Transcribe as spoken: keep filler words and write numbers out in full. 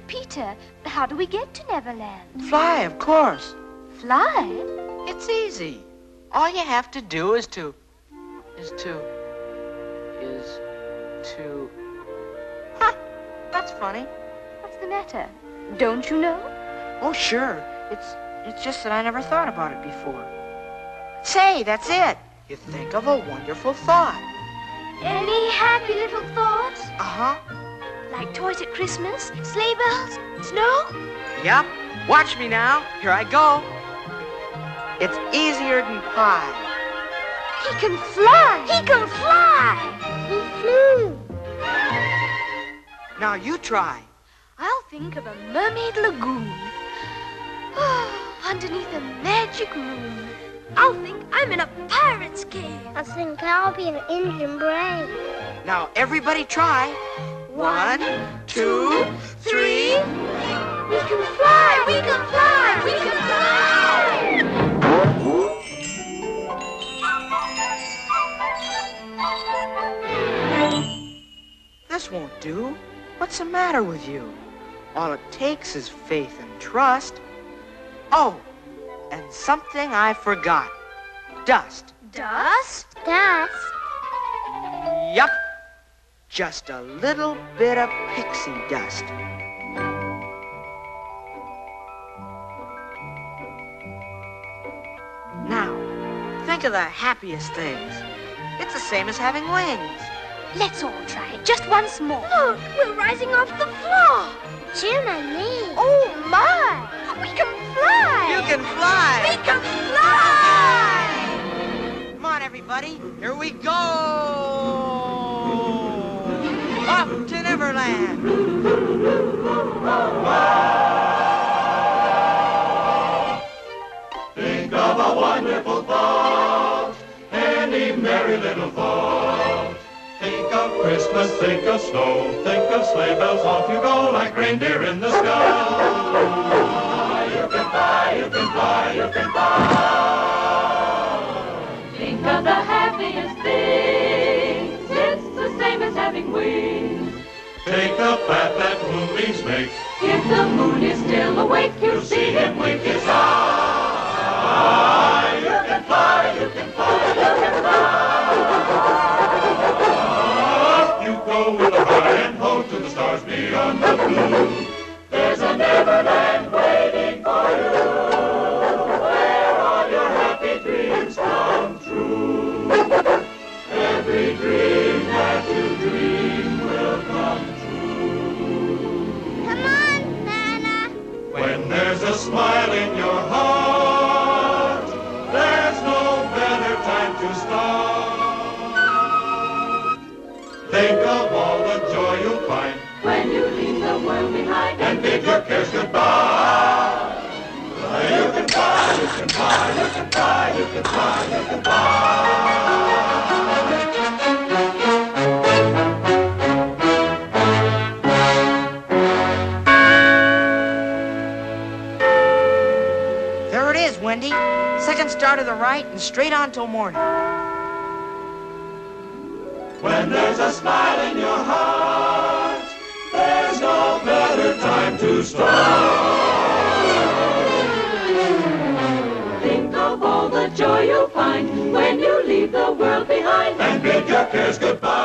Peter, how do we get to Neverland? Fly, of course. Fly? It's easy. All you have to do is to... is to... is to... Huh, that's funny. What's the matter? Don't you know? Oh, sure. It's, it's just that I never thought about it before. Say, that's it. You think of a wonderful thought. Any happy little thoughts? Uh-huh. Like toys at Christmas, sleigh bells, snow? Yep. Watch me now. Here I go. It's easier than pie. He can fly! He can fly! He flew. Now you try. I'll think of a mermaid lagoon. Underneath a magic moon. I'll think I'm in a pirate's cave. I think I'll be an engine brain. Now everybody try. One, two, three. We can fly! We can fly! We can fly! This won't do. What's the matter with you? All it takes is faith and trust. Oh, and something I forgot. Dust. Dust? Dust? Yup. Just a little bit of pixie dust. Now, think of the happiest things. It's the same as having wings. Let's all try it just once more. Look, we're rising off the floor. Jiminy. Oh, my. We can fly. You can fly. We can fly. Come on, everybody. Here we go. Up to Neverland. Think of a wonderful thought, any merry little thought. Think of Christmas, think of snow, think of sleigh bells, off you go like reindeer in the sky. You can fly, you can fly, you can fly. Think of the happiest things, it's the same as having wings. Take the path that moonbeams make. If the moon is still awake, you'll see him wink his eye. You can fly, you can fly, you can fly. You go with a high and ho to the stars beyond the blue. There's a Neverland waiting for you, where all your happy dreams come true. Every dream that you dream will come true. Come on, Nana. When there's a smile in your heart, there's no better time to start. Think of all the joy you'll find when you leave the world behind and bid your cares goodbye. You can fly, you can fly, you can fly, you can fly, you can fly. There it is, Wendy. Second star to the right and straight on till morning. When there's a smile in your heart, there's no better time to start. Think of all the joy you'll find when you leave the world behind And bid your cares goodbye.